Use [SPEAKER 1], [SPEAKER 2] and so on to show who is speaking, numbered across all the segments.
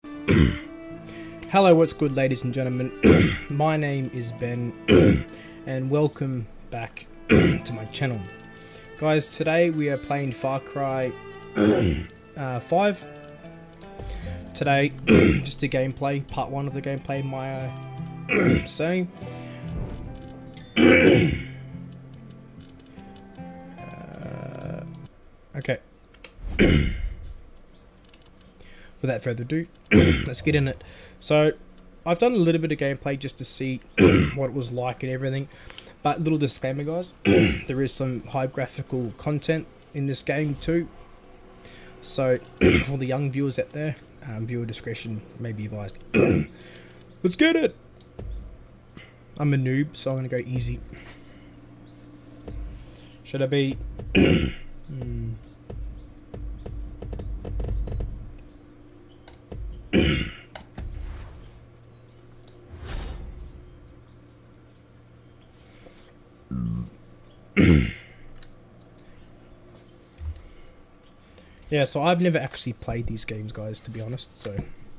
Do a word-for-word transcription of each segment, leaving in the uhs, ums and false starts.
[SPEAKER 1] Hello, what's good, ladies and gentlemen? My name is Ben, and welcome back to my channel. Guys, today we are playing Far Cry uh, five. Today, just a gameplay, part one of the gameplay, my uh, saying. uh, okay. Without further ado, let's get in it. So, I've done a little bit of gameplay just to see what it was like and everything. But little disclaimer, guys, there is some high graphical content in this game too. So, for the young viewers out there, um, viewer discretion may be advised. Let's get it! I'm a noob, so I'm going to go easy. Should I be... hmm. Yeah, so I've never actually played these games, guys, to be honest, so...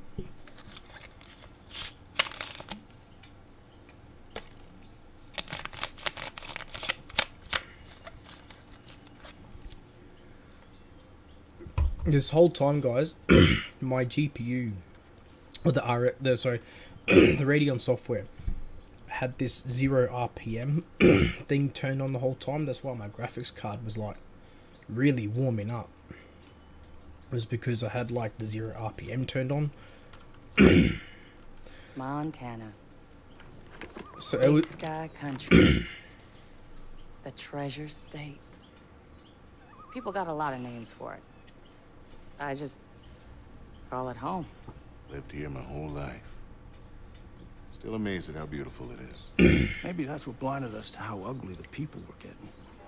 [SPEAKER 1] This whole time, guys, my G P U, or the R, the sorry, the Radeon software had this zero R P M thing turned on the whole time. That's why my graphics card was like really warming up. It was because I had like the zero R P M turned on.
[SPEAKER 2] Montana.
[SPEAKER 1] So
[SPEAKER 2] Big
[SPEAKER 1] it was
[SPEAKER 2] Sky Country. The Treasure State. People got a lot of names for it. I just call it home.
[SPEAKER 3] Lived here my whole life. Still amazed at how beautiful it is.
[SPEAKER 4] Maybe that's what blinded us to how ugly the people were getting.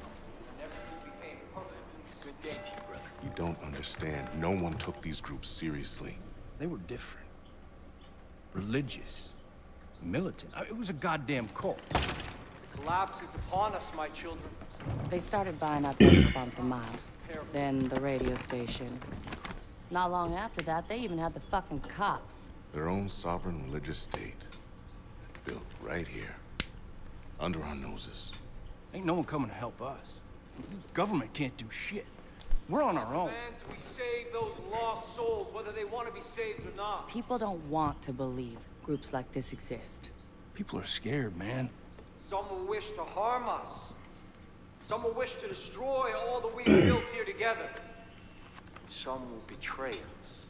[SPEAKER 5] Good day to you, brother.
[SPEAKER 3] You don't understand. No one took these groups seriously.
[SPEAKER 4] They were different. Religious. Militant. I- It was a goddamn cult.
[SPEAKER 5] The collapse is upon us, my children.
[SPEAKER 2] They started buying up everyone for miles. Then the radio station. Not long after that, they even had the fucking cops.
[SPEAKER 3] Their own sovereign religious state. Built right here. Under our noses.
[SPEAKER 4] Ain't no one coming to help us. The government can't do shit. We're on our own.
[SPEAKER 5] Fans, we save those lost souls, whether they want to be saved or not.
[SPEAKER 2] People don't want to believe groups like this exist.
[SPEAKER 4] People are scared, man.
[SPEAKER 5] Some will wish to harm us. Some will wish to destroy all that we have built here together. Some will betray us.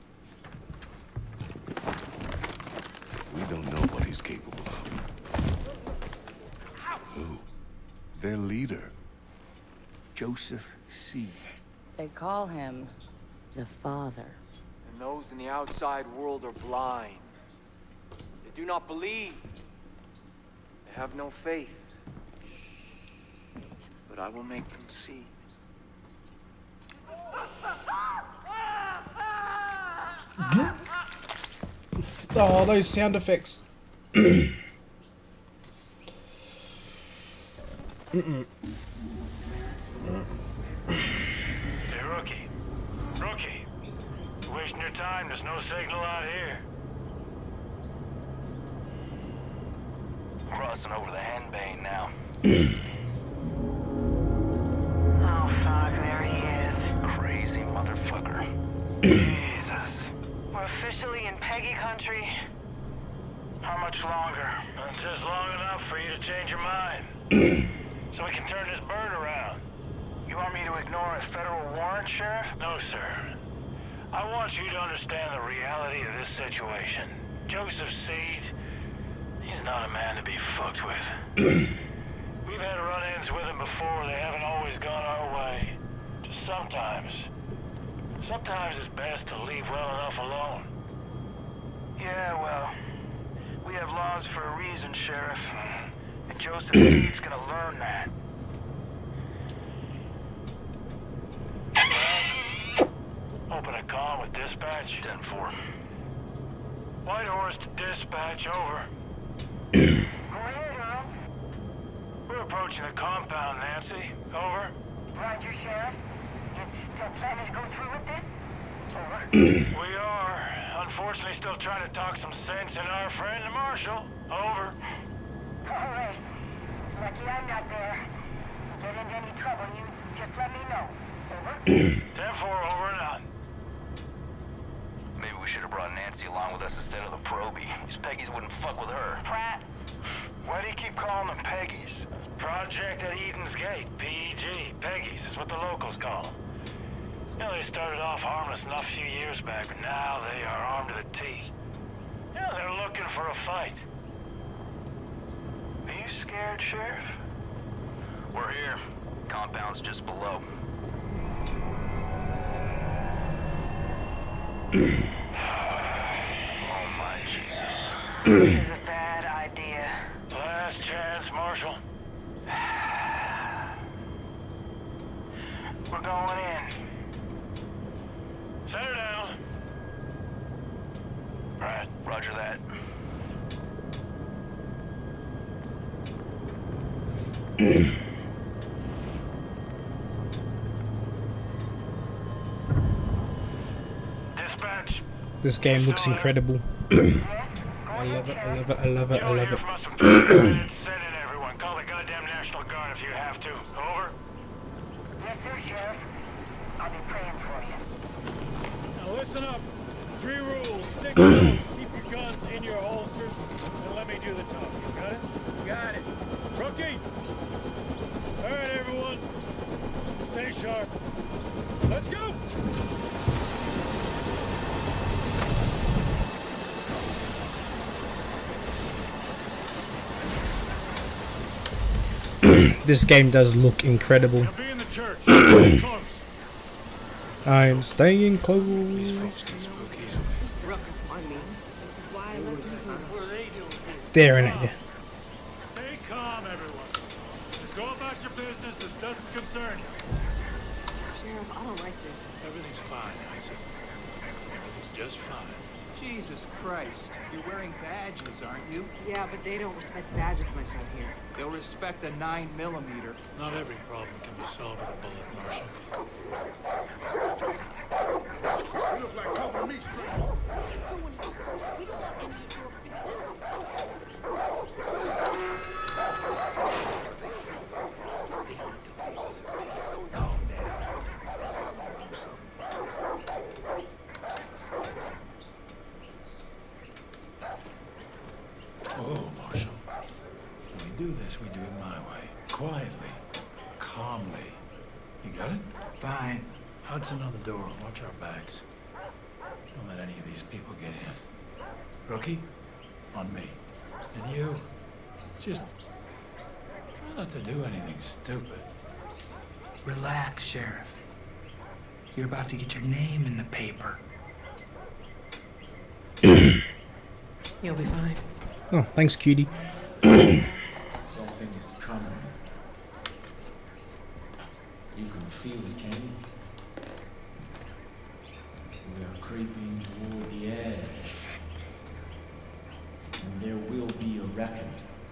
[SPEAKER 3] We don't know what he's capable of. Who? Their leader.
[SPEAKER 4] Joseph Seed.
[SPEAKER 2] They call him the Father.
[SPEAKER 5] And those in the outside world are blind. They do not believe. They have no faith. But I will make them see.
[SPEAKER 1] oh, those sound effects. Mm-mm.
[SPEAKER 6] Hey, Rookie. Rookie. You're wasting your time. There's no signal out here. Crossing over the Henbane now.
[SPEAKER 7] Oh, fuck, there he is.
[SPEAKER 6] Crazy motherfucker. Jesus.
[SPEAKER 7] We're officially in Peggy country.
[SPEAKER 6] How much longer? Uh, just long enough for you to change your mind. So we can turn this bird around. You want me to ignore a federal warrant, Sheriff? No, sir. I want you to understand the reality of this situation. Joseph Seed, he's not a man to be fucked with. We've had run-ins with him before. They haven't always gone our way. Just sometimes. Sometimes it's best to leave well enough alone. Yeah, well, we have laws for a reason, Sheriff. And Joseph Seed's gonna learn that. Open a call with dispatch. ten four. White Horse to dispatch, over.
[SPEAKER 7] Go ahead, Earl.
[SPEAKER 6] We're approaching the compound, Nancy. Over.
[SPEAKER 7] Roger, Sheriff. You still planning to go through with this? Over.
[SPEAKER 6] We are. Unfortunately, still trying to talk some sense in our friend the Marshal. Over.
[SPEAKER 7] All right. Lucky I'm not there. Get into any trouble, you just let me know. Over.
[SPEAKER 6] ten four, over and out.
[SPEAKER 8] Maybe we should have brought Nancy along with us instead of the Proby. These Peggies wouldn't fuck with her.
[SPEAKER 7] Pratt.
[SPEAKER 6] Why do you keep calling them Peggies? Project at Eden's Gate, P E G. Peggies is what the locals call them. You know, they started off harmless enough a few years back, but now they are armed to the teeth. Yeah, they're looking for a fight. Are you scared, Sheriff?
[SPEAKER 8] We're here. Compound's just below.
[SPEAKER 6] Oh my Jesus.
[SPEAKER 7] This is a bad idea.
[SPEAKER 6] Last chance, Marshal. We're going in. Set her down. Right,
[SPEAKER 8] Roger that.
[SPEAKER 6] dispatch.
[SPEAKER 1] This game looks incredible. I love it, I love it, I love it, I love it.
[SPEAKER 6] Send in everyone. Call the goddamn National Guard if you have to. Over.
[SPEAKER 7] Yes, sir, Sheriff. I'll be praying for you.
[SPEAKER 9] Now listen up. Three rules. Stick close. Keep your guns in your holsters and let me do the talking. Got it? Got it. Rookie! Alright, everyone. Stay sharp. Let's go!
[SPEAKER 1] This game does look incredible.
[SPEAKER 9] Now be in the church. Stay close.
[SPEAKER 1] I'm staying close. There in it, yeah.
[SPEAKER 9] Stay calm, everyone. Just go about your business. This doesn't concern you.
[SPEAKER 10] Sheriff, I don't like this.
[SPEAKER 4] Everything's fine, Isaac. Everything's just fine.
[SPEAKER 11] Jesus Christ. You're wearing badges, aren't you?
[SPEAKER 10] Yeah, but they don't respect badges much out here.
[SPEAKER 11] They'll respect a nine millimeter.
[SPEAKER 4] Not every problem can be solved with a bullet, Marshal.
[SPEAKER 3] You look like trouble to me, Stray.
[SPEAKER 4] Oh, Marshal. When we do this, we do it my way. Quietly. Calmly. You got it?
[SPEAKER 11] Fine.
[SPEAKER 4] Hudson on the door. Watch our backs. Don't let any of these people get in. Rookie, on me. And you, just try not to do anything stupid.
[SPEAKER 11] Relax, Sheriff. You're about to get your name in the paper.
[SPEAKER 10] You'll be fine.
[SPEAKER 1] Oh, thanks, cutie.
[SPEAKER 12] Something is coming. You can feel it, can you? We are creeping toward the edge. And there will be a reckoning.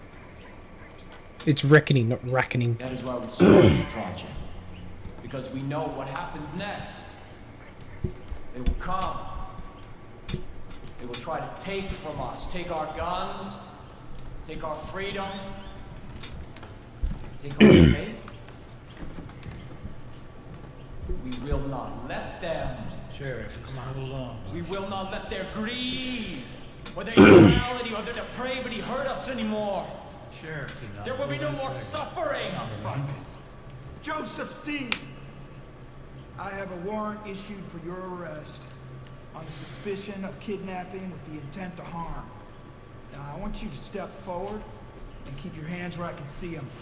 [SPEAKER 1] It's reckoning, not reckoning.
[SPEAKER 12] That is why we started the project. Because we know what happens next. They will come. They will try to take from us. Take our guns. Take our freedom. Take our faith. We will not let them.
[SPEAKER 4] Sheriff, come on. Hold on.
[SPEAKER 12] We will not let their greed, or their immorality, or their depravity hurt us anymore.
[SPEAKER 4] Sheriff,
[SPEAKER 12] there will be no more suffering.
[SPEAKER 11] Oh, fuck it. Joseph C. I have a warrant issued for your arrest on the suspicion of kidnapping with the intent to harm. Now, I want you to step forward and keep your hands where I can see them.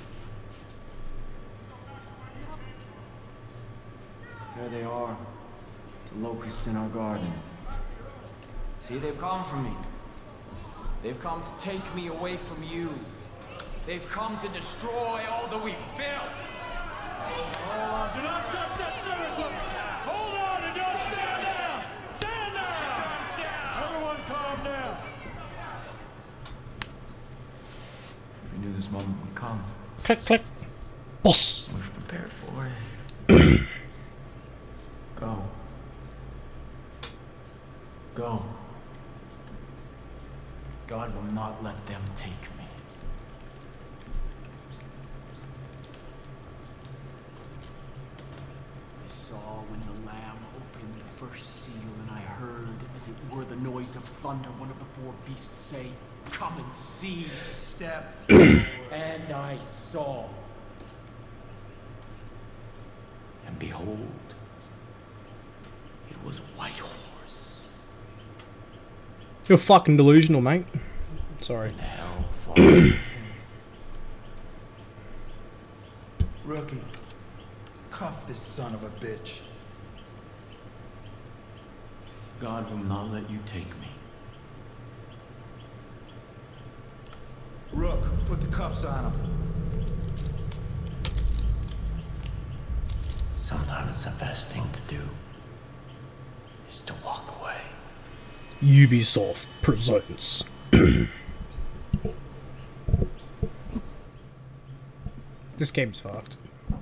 [SPEAKER 12] There they are. The locusts in our garden. See, they've come for me. They've come to take me away from you. They've come to destroy all that we've built.
[SPEAKER 9] Hold on. Do not touch that service weapon. Hold on and don't stand down. Stand down. Everyone calm down.
[SPEAKER 12] We knew this moment would come.
[SPEAKER 1] Click, click. Boss.
[SPEAKER 12] We've prepared for it. Go. Go. God will not let them take me. I saw when the Lamb opened the first seal, and I heard, as it were the noise of thunder, one of the four beasts say, "Come and see."
[SPEAKER 11] Step
[SPEAKER 12] And I saw. And behold, it was a white horse.
[SPEAKER 1] You're fucking delusional, mate. Sorry.
[SPEAKER 11] Rookie, cuff this son of a bitch.
[SPEAKER 12] God will not let you take me.
[SPEAKER 11] Rook, put the cuffs on him.
[SPEAKER 12] Sometimes the best thing to do is to walk away.
[SPEAKER 1] Ubisoft presents. This game's fucked.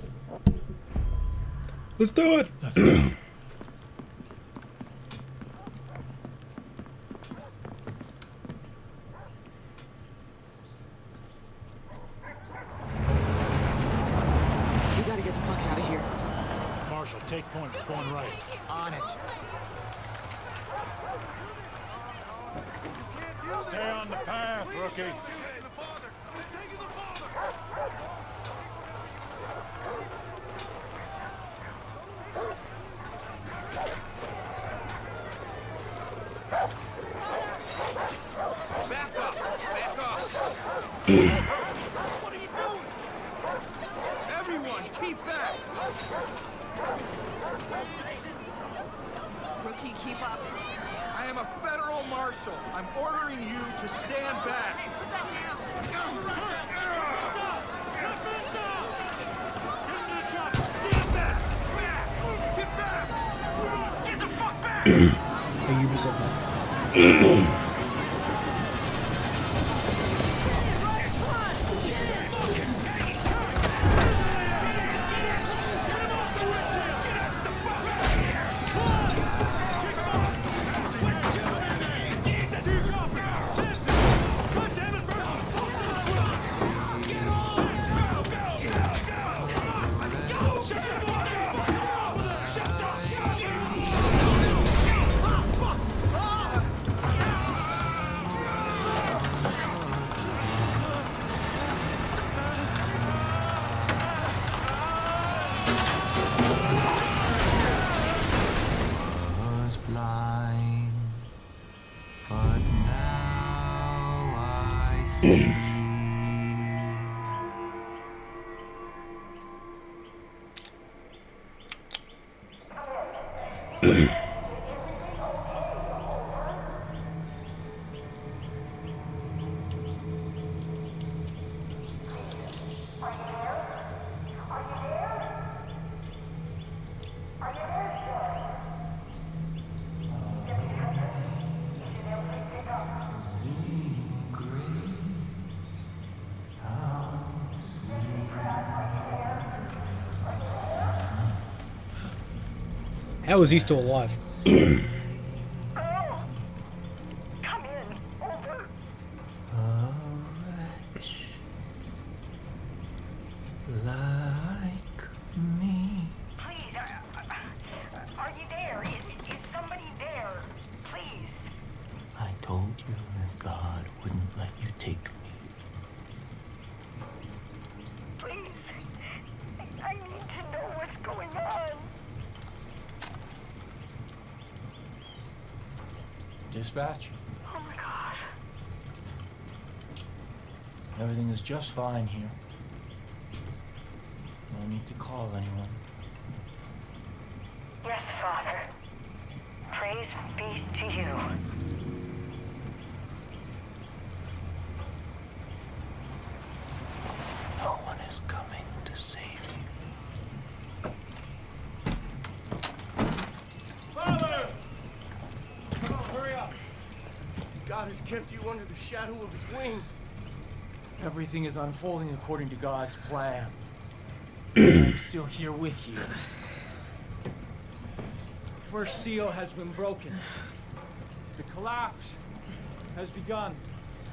[SPEAKER 1] Let's do it!
[SPEAKER 4] Let's go.
[SPEAKER 10] We gotta get the fuck out of here.
[SPEAKER 4] Marshall, take point. We're going right.
[SPEAKER 10] On it.
[SPEAKER 4] Stay on the path, rookie.
[SPEAKER 5] Back up! Back up! What are you doing? Everyone, keep back!
[SPEAKER 10] Rookie, keep up.
[SPEAKER 5] I am a federal marshal. I'm ordering you to stand back.
[SPEAKER 10] Hey, put that down.
[SPEAKER 5] Get back! Back! Get back! Get the fuck back!
[SPEAKER 1] Hey, Ubisoft. How is he still alive?
[SPEAKER 12] Dispatch?
[SPEAKER 7] Oh my God.
[SPEAKER 12] Everything is just fine here. No need to call anyone.
[SPEAKER 7] Yes, Father. Praise be to you.
[SPEAKER 12] No one is coming to save you.
[SPEAKER 5] Father! Come on, hurry up. God has kept you under the shadow of his wings.
[SPEAKER 12] Everything is unfolding according to God's plan. I'm still here with you.
[SPEAKER 5] First seal has been broken. The collapse has begun.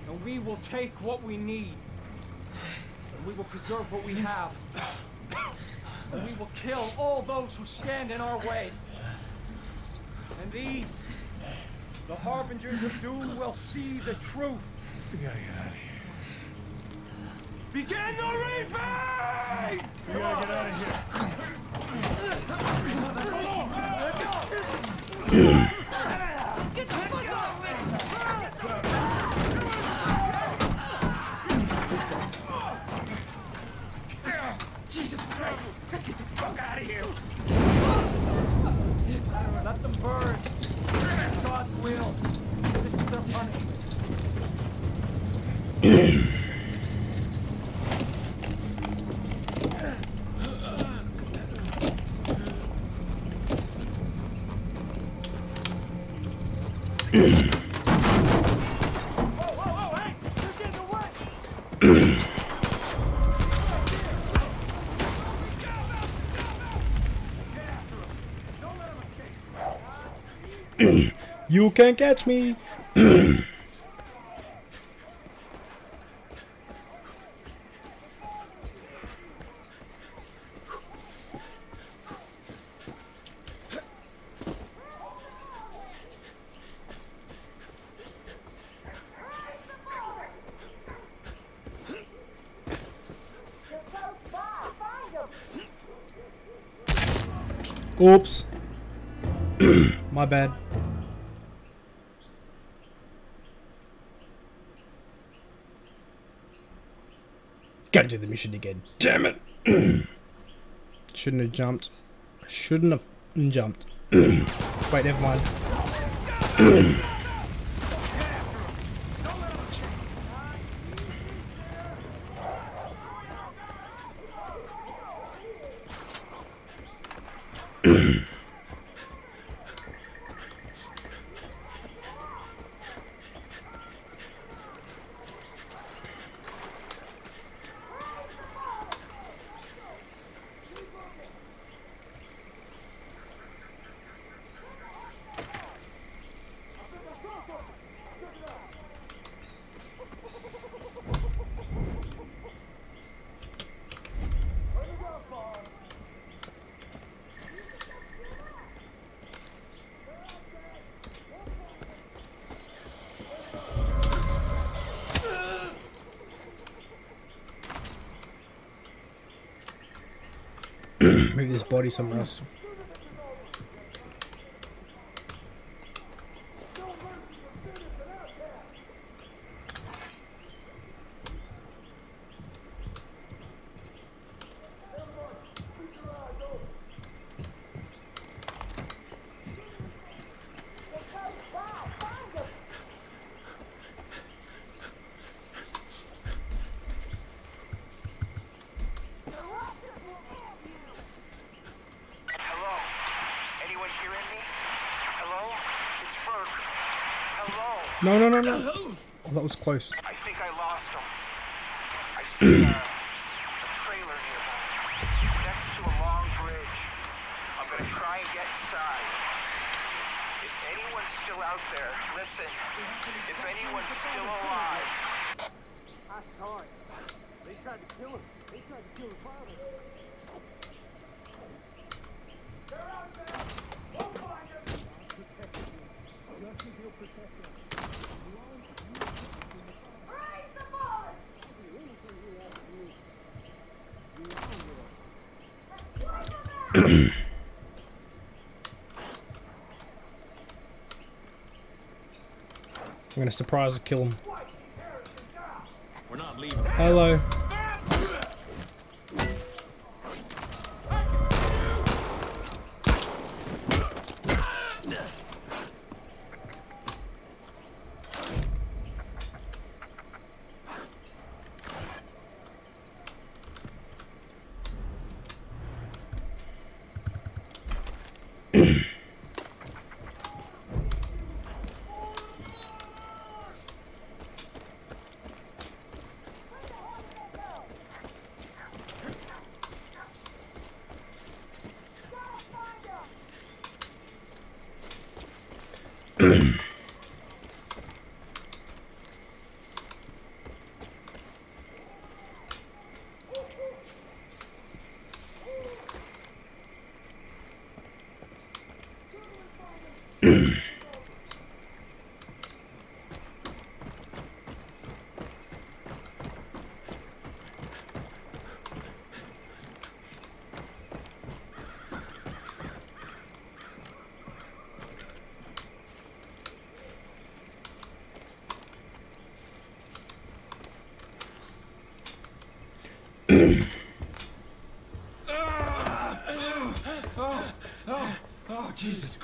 [SPEAKER 5] and we will take what we need. And we will preserve what we have. And we will kill all those who stand in our way. And these, the harbingers of doom, will see the truth.
[SPEAKER 9] We gotta get out of here.
[SPEAKER 5] Begin the reaping!
[SPEAKER 9] We gotta get out of here.
[SPEAKER 10] Get the fuck off me!
[SPEAKER 5] Jesus Christ! Get the fuck out of here! Let them burn. It's God's will. This is their punishment.
[SPEAKER 1] You can't catch me. Oops. My bad. Gotta do the mission again. Damn it. Shouldn't have jumped. Shouldn't have jumped. Wait, never mind. Move this body somewhere else. No, no, no, no. Oh, that was close.
[SPEAKER 6] I think I lost him. I see uh, a trailer nearby, next to a long bridge. I'm gonna try and get inside. If anyone's still out there, listen. If anyone's still alive.
[SPEAKER 5] I'm sorry. They tried to kill him. They tried to kill his father. They're out there. We'll find him. Protect him. You'll think he'll protect him.
[SPEAKER 1] I'm gonna surprise and kill him.
[SPEAKER 9] We're not leaving.
[SPEAKER 1] Hello.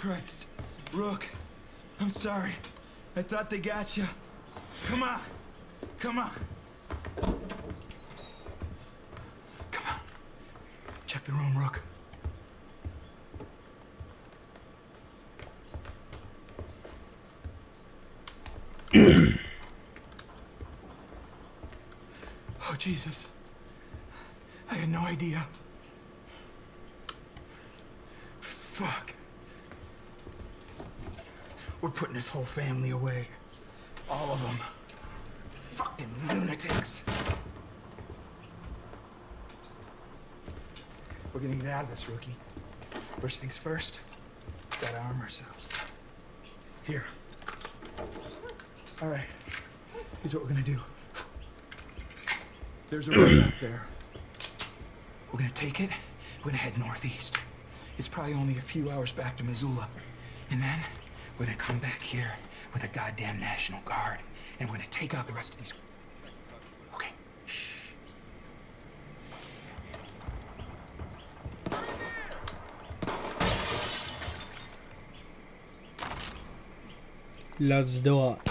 [SPEAKER 11] Christ. Rook, I'm sorry. I thought they got you. Come on. Come on. Come on. Check the room, Rook. Oh, Jesus. I had no idea. Fuck. We're putting this whole family away. All of them. Fucking lunatics. We're gonna get out of this, Rookie. First things first, gotta arm ourselves. Here. All right. Here's what we're gonna do. There's a road out there. We're gonna take it. We're gonna head northeast. It's probably only a few hours back to Missoula. And then we're gonna come back here with a goddamn National Guard. And we're gonna take out the rest of these. Okay. Shh.
[SPEAKER 1] Let's do it.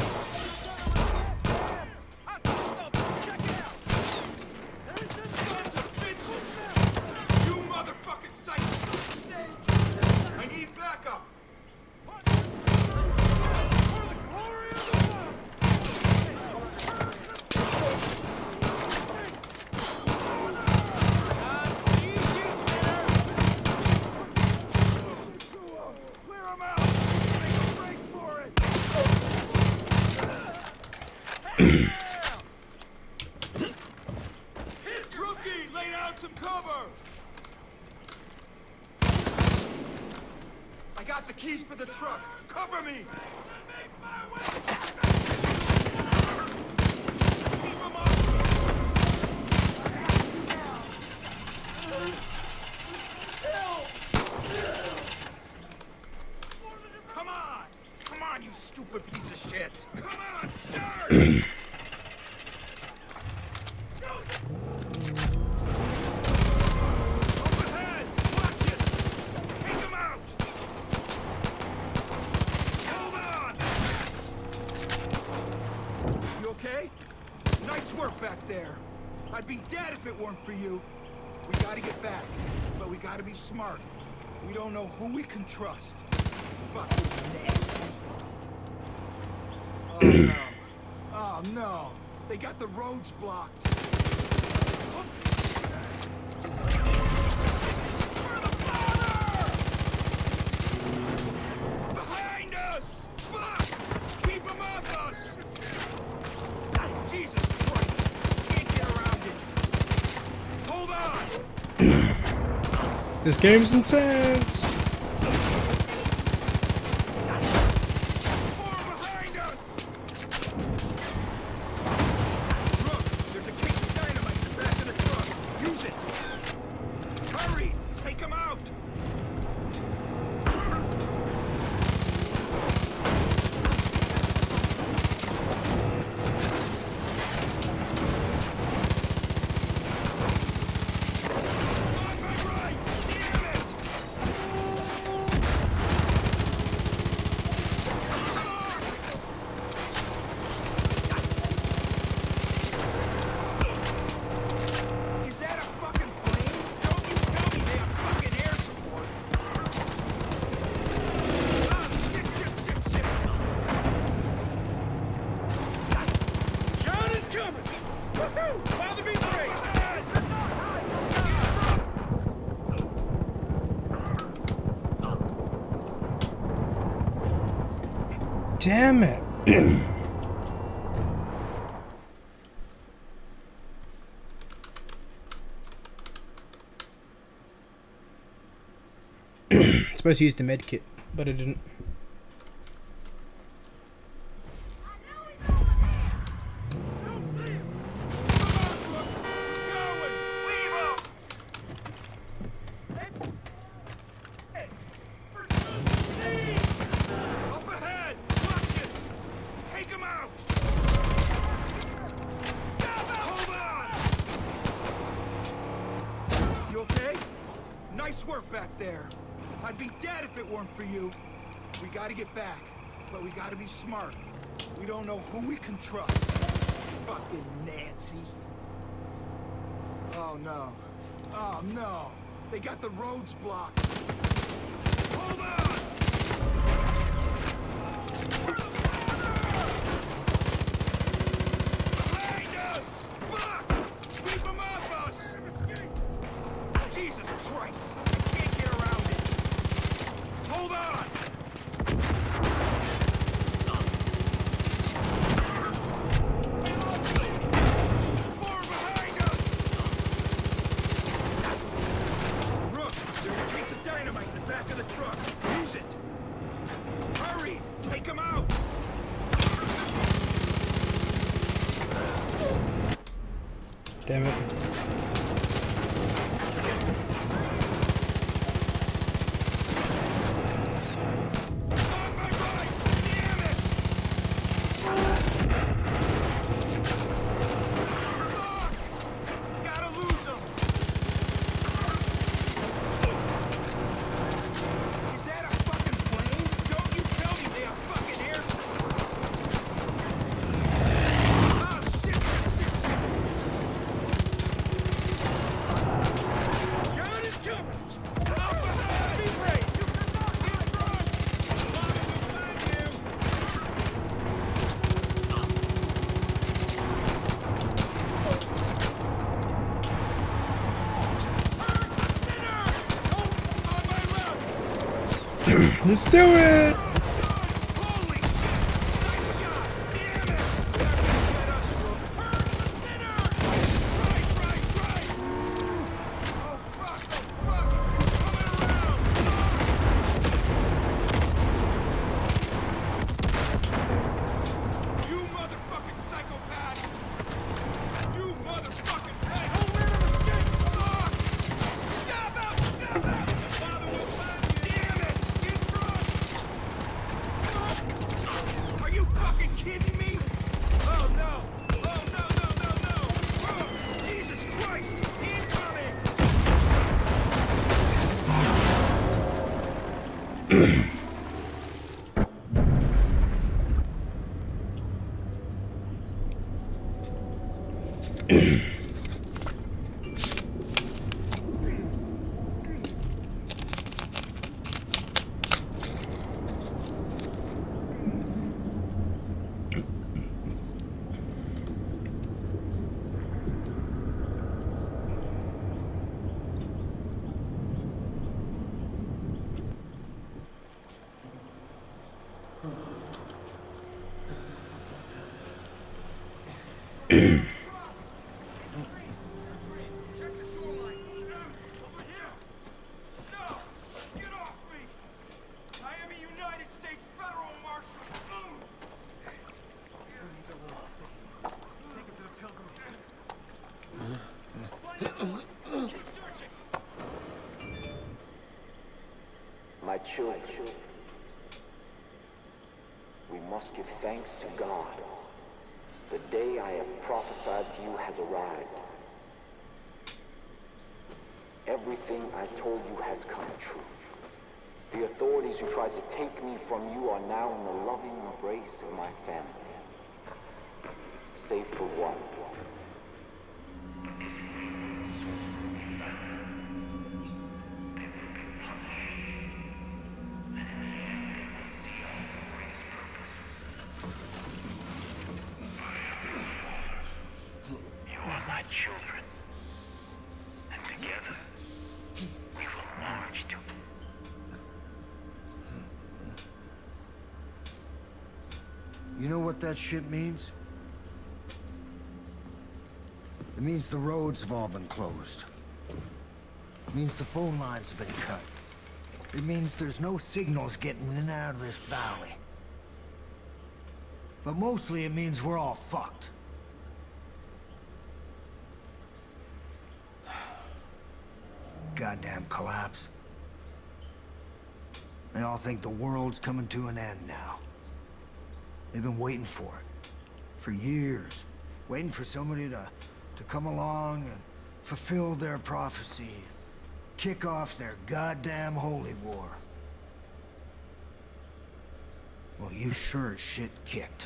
[SPEAKER 11] I got the keys for the truck. Cover me! Come on! Come on, you stupid piece of shit! Come on, start! Back there. I'd be dead if it weren't for you. We gotta get back, but we gotta be smart. We don't know who we can trust. Fucking net. Oh no. Oh no. They got the roads blocked. Behind us! Fuck! Keep them off us! Jesus Christ! Can't get around it. Hold on!
[SPEAKER 1] This game's intense!
[SPEAKER 11] More behind us! Look, there's a case of dynamite in the back of the truck. Use it! Hurry! Take them out!
[SPEAKER 1] Damn it. Supposed to use the med kit, but I didn't.
[SPEAKER 11] Nice work back there. I'd be dead if it weren't for you. We gotta get back, but we gotta be smart. We don't know who we can trust. Fucking Nancy. Oh no. Oh no. They got the roads blocked. Hold on! Behind us! Fuck! Keep them off us! Jesus Christ! I can't get around it. Hold on!
[SPEAKER 1] Damn it. Let's do it!
[SPEAKER 13] My children, we must give thanks to God. The day I have prophesied to you has arrived. Everything I told you has come true. The authorities who tried to take me from you are now in the loving embrace of my family. Save for one.
[SPEAKER 6] Children, and together we will march to.
[SPEAKER 14] You know what that shit means? It means the roads have all been closed. It means the phone lines have been cut. It means there's no signals getting in and out of this valley. But mostly it means we're all fucked. Goddamn collapse. They all think the world's coming to an end now. They've been waiting for it. For years. Waiting for somebody to, to come along and fulfill their prophecy. And kick off their goddamn holy war. Well, you sure as shit kicked.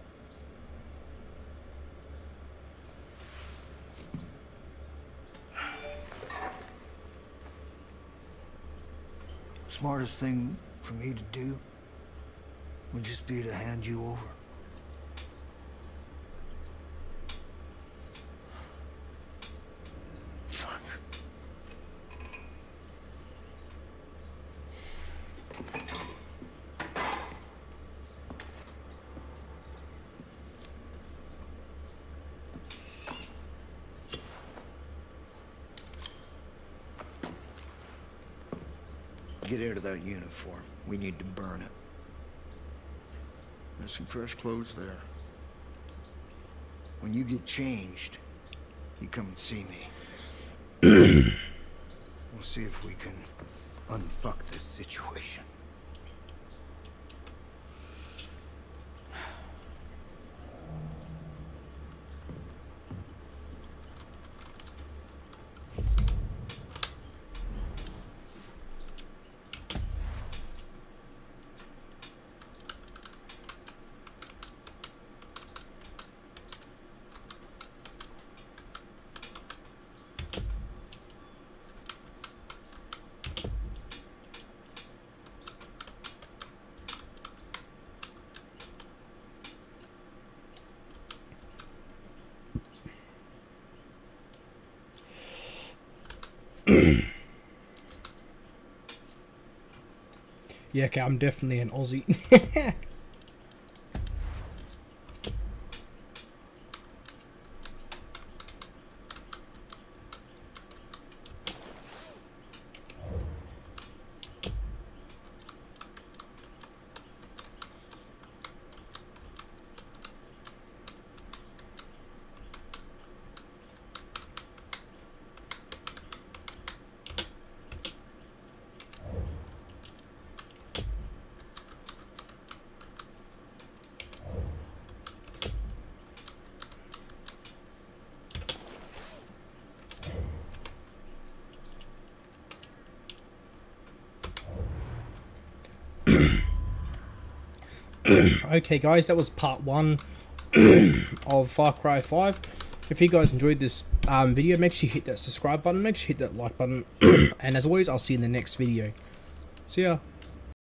[SPEAKER 14] Smartest thing for me to do would just be to hand you over. Get out of that uniform. We need to burn it. There's some fresh clothes there. When you get changed, you come and see me. We'll see if we can unfuck this situation.
[SPEAKER 1] Yeah, okay, I'm definitely an Aussie. Okay guys, that was part one of Far Cry five. If you guys enjoyed this um, video, make sure you hit that subscribe button, make sure you hit that like button, and as always, I'll see you in the next video. See ya.